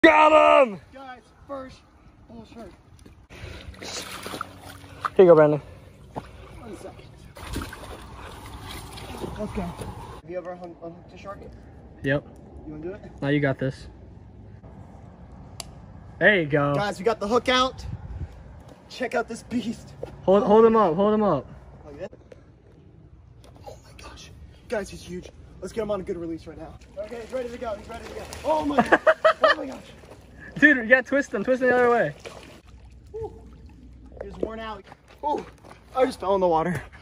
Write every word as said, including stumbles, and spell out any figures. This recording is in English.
Got him! Guys, first bull shark. Here you go, Brandon. One second. Let's go. Have you ever hung, unhooked a shark? Yep. You wanna do it? Now you got this. There you go. Guys, we got the hook out. Check out this beast. Hold, hold him up, hold him up. Like that. Oh my gosh. Guys, he's huge. Let's get him on a good release right now. Okay, he's ready to go. He's ready to go. Oh my gosh. Oh my gosh. Dude, you gotta twist him. Twist him the other way. Ooh. He's worn out. Ooh. I just fell in the water.